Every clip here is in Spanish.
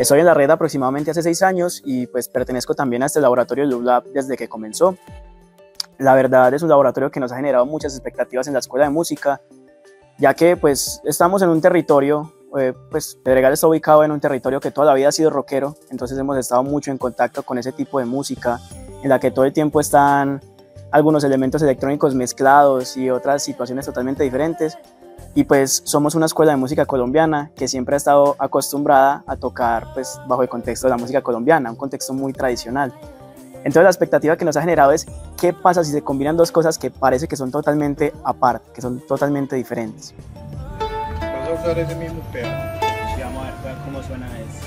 Estoy en la red aproximadamente hace 6 años y pues pertenezco también a este laboratorio Loop Lab desde que comenzó. La verdad es un laboratorio que nos ha generado muchas expectativas en la Escuela de Música, ya que pues estamos en un territorio, pues Pedregal está ubicado en un territorio que toda la vida ha sido rockero, entonces hemos estado mucho en contacto con ese tipo de música, en la que todo el tiempo están algunos elementos electrónicos mezclados y otras situaciones totalmente diferentes. Y pues somos una escuela de música colombiana que siempre ha estado acostumbrada a tocar pues bajo el contexto de la música colombiana, un contexto muy tradicional. Entonces la expectativa que nos ha generado es qué pasa si se combinan dos cosas que parece que son totalmente aparte, que son totalmente diferentes. ¿Vas a usar ese mismo pedal? Sí, vamos a ver cómo suena eso.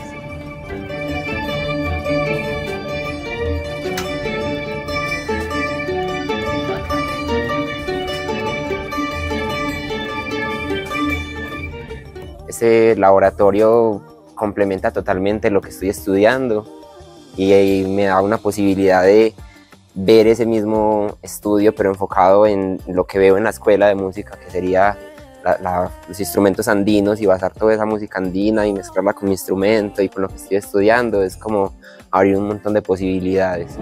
Este laboratorio complementa totalmente lo que estoy estudiando y me da una posibilidad de ver ese mismo estudio pero enfocado en lo que veo en la escuela de música, que sería los instrumentos andinos, y basar toda esa música andina y mezclarla con mi instrumento y con lo que estoy estudiando. Es como abrir un montón de posibilidades.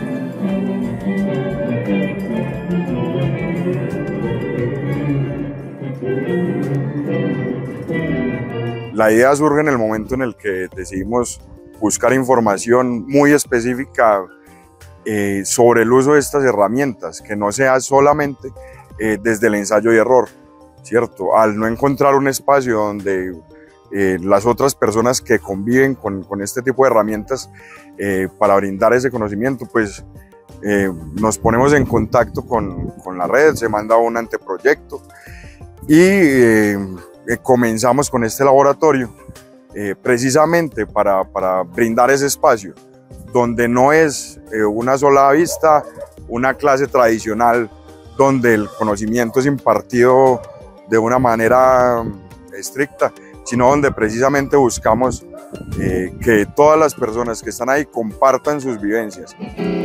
La idea surge en el momento en el que decidimos buscar información muy específica sobre el uso de estas herramientas, que no sea solamente desde el ensayo y error, ¿cierto? Al no encontrar un espacio donde las otras personas que conviven con este tipo de herramientas para brindar ese conocimiento, pues nos ponemos en contacto con la red, se manda un anteproyecto y comenzamos con este laboratorio precisamente para brindar ese espacio donde no es una sola vista, una clase tradicional donde el conocimiento es impartido de una manera estricta, sino donde precisamente buscamos que todas las personas que están ahí compartan sus vivencias.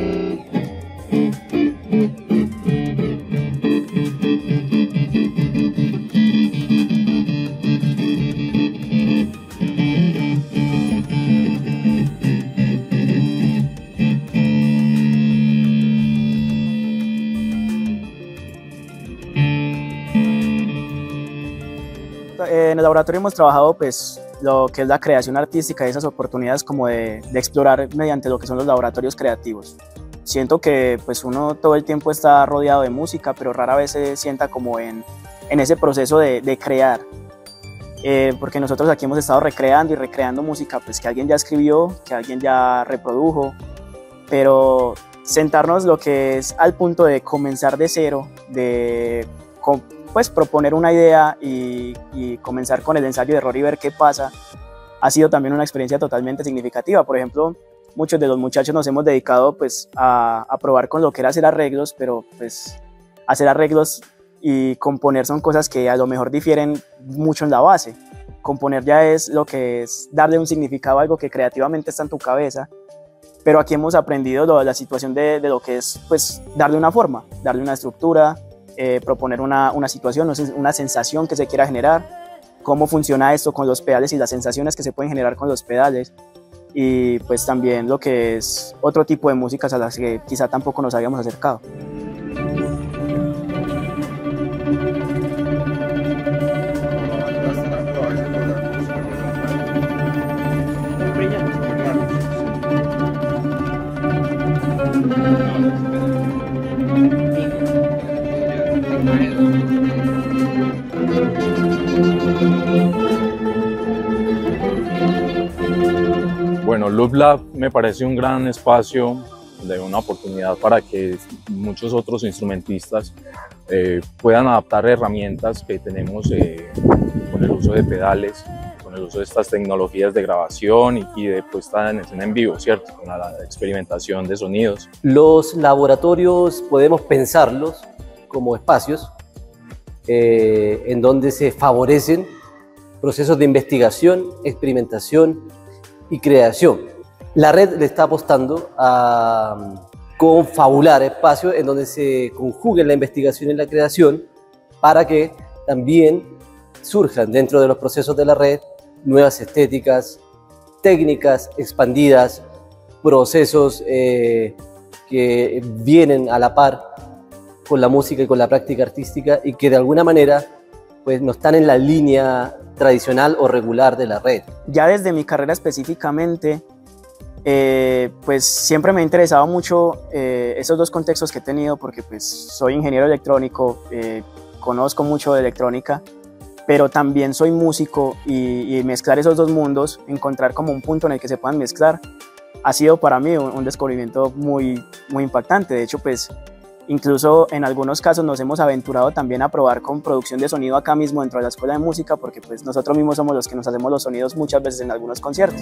En el laboratorio hemos trabajado pues lo que es la creación artística y esas oportunidades como de explorar mediante lo que son los laboratorios creativos. Siento que pues uno todo el tiempo está rodeado de música, pero rara vez se sienta como en ese proceso de crear. Porque nosotros aquí hemos estado recreando y recreando música pues que alguien ya escribió, que alguien ya reprodujo, pero sentarnos lo que es al punto de comenzar de cero, de pues proponer una idea y comenzar con el ensayo de error y ver qué pasa, ha sido también una experiencia totalmente significativa. Por ejemplo, muchos de los muchachos nos hemos dedicado pues a probar con lo que era hacer arreglos, pero pues hacer arreglos y componer son cosas que a lo mejor difieren mucho en la base. Componer ya es lo que es darle un significado a algo que creativamente está en tu cabeza, pero aquí hemos aprendido la situación de lo que es pues darle una forma, darle una estructura, proponer una situación, una sensación que se quiera generar, cómo funciona esto con los pedales y las sensaciones que se pueden generar con los pedales, y pues también lo que es otro tipo de músicas a las que quizá tampoco nos habíamos acercado. Bueno, Loop Lab me parece un gran espacio de una oportunidad para que muchos otros instrumentistas puedan adaptar herramientas que tenemos con el uso de pedales, con el uso de estas tecnologías de grabación y de puesta en escena en vivo, ¿cierto? Con la experimentación de sonidos. Los laboratorios podemos pensarlos como espacios en donde se favorecen procesos de investigación, experimentación y creación. La red le está apostando a confabular espacios en donde se conjuguen la investigación y la creación para que también surjan dentro de los procesos de la red nuevas estéticas, técnicas expandidas, procesos que vienen a la par con la música y con la práctica artística y que de alguna manera pues, no están en la línea tradicional o regular de la red. Ya desde mi carrera específicamente, pues siempre me ha interesado mucho esos dos contextos que he tenido, porque pues soy ingeniero electrónico, conozco mucho de electrónica, pero también soy músico y mezclar esos dos mundos, encontrar como un punto en el que se puedan mezclar, ha sido para mí un descubrimiento muy impactante. De hecho, pues incluso en algunos casos nos hemos aventurado también a probar con producción de sonido acá mismo dentro de la escuela de música, porque pues nosotros mismos somos los que nos hacemos los sonidos muchas veces en algunos conciertos.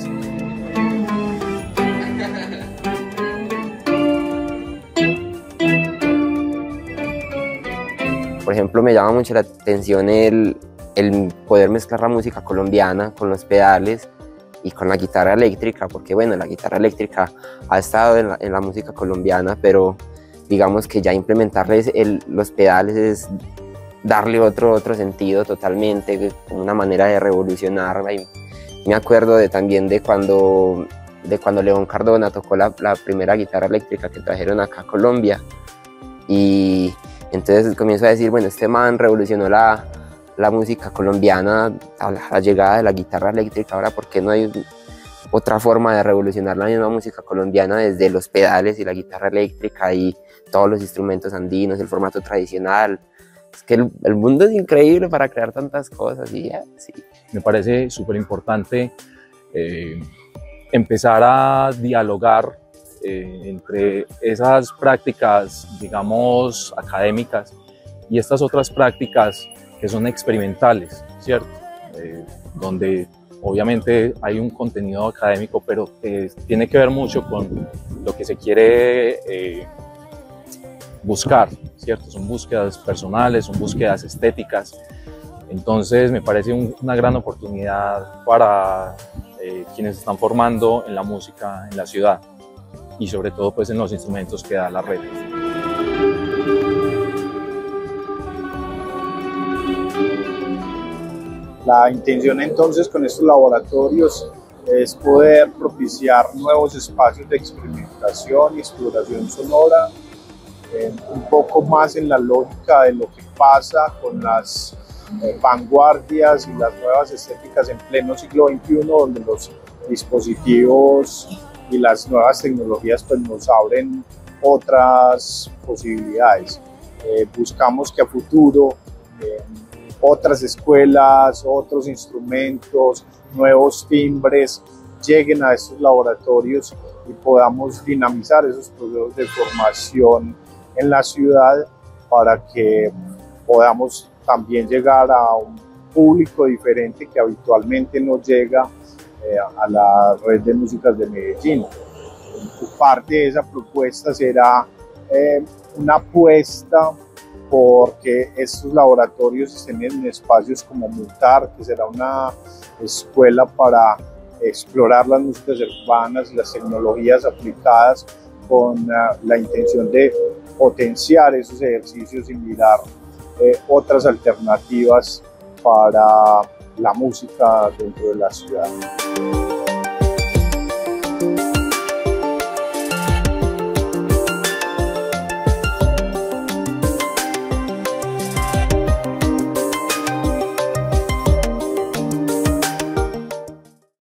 Por ejemplo, me llama mucho la atención el poder mezclar la música colombiana con los pedales y con la guitarra eléctrica, porque bueno, la guitarra eléctrica ha estado en la música colombiana, pero digamos que ya implementarles los pedales es darle otro sentido totalmente, una manera de revolucionar. Me acuerdo también de cuando León Cardona tocó la primera guitarra eléctrica que trajeron acá a Colombia, y entonces comienzo a decir, bueno, este man revolucionó la música colombiana a la llegada de la guitarra eléctrica. Ahora, ¿por qué no hay otra forma de revolucionar la misma música colombiana desde los pedales y la guitarra eléctrica y todos los instrumentos andinos, el formato tradicional? Es que el mundo es increíble para crear tantas cosas. Y sí. Me parece súper importante empezar a dialogar entre esas prácticas, digamos, académicas y estas otras prácticas que son experimentales, ¿cierto? Donde obviamente hay un contenido académico, pero tiene que ver mucho con lo que se quiere buscar, ¿cierto? Son búsquedas personales, son búsquedas estéticas. Entonces me parece una gran oportunidad para quienes están formando en la música en la ciudad y sobre todo pues en los instrumentos que da la red. La intención entonces con estos laboratorios es poder propiciar nuevos espacios de experimentación y exploración sonora, un poco más en la lógica de lo que pasa con las vanguardias y las nuevas estéticas en pleno siglo XXI, donde los dispositivos y las nuevas tecnologías pues, nos abren otras posibilidades. Buscamos que a futuro otras escuelas, otros instrumentos, nuevos timbres lleguen a estos laboratorios y podamos dinamizar esos procesos de formación en la ciudad para que podamos también llegar a un público diferente que habitualmente no llega a la red de músicas de Medellín. Parte de esa propuesta será una apuesta porque estos laboratorios estén en espacios como Mutar, que será una escuela para explorar las músicas urbanas y las tecnologías aplicadas con la intención de potenciar esos ejercicios y mirar otras alternativas para la música dentro de la ciudad.